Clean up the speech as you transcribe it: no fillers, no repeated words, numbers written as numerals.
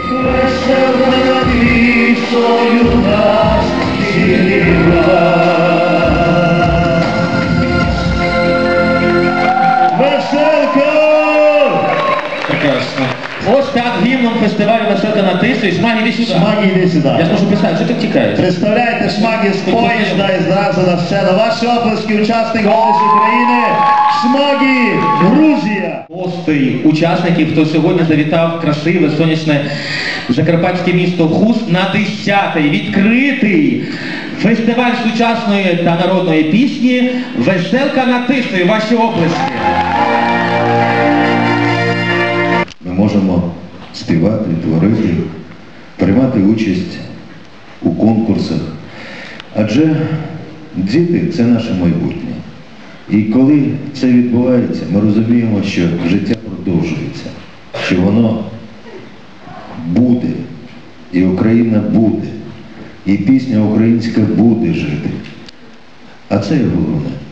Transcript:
Весела над лісою нас зігріва. Веселка! Прекрасно. Ось так гімном фестивалю «Веселка на Тисі». Шмагі, іди сюди. Шмагі, іди сюди. Я ж можу писати, що ти втікаєш? Представляєте, Шмагі з поїзда і зразу на сцену. Ваші оплески, учасник «Голосу України» Шмагі, Грузія. Гостей, учасників, хто сьогодні завітав в красиве, сонячне закарпатське місто Хуст на 10-й відкритий фестиваль сучасної та народної пісні «Веселка на Тисі». Ваші оплески. Ми можемо співати, творити, приймати участь у конкурсах. Адже діти – це наше майбутнє. І коли це відбувається, ми розуміємо, що життя продовжується, що воно буде, і Україна буде, і пісня українська буде жити. А це і головне.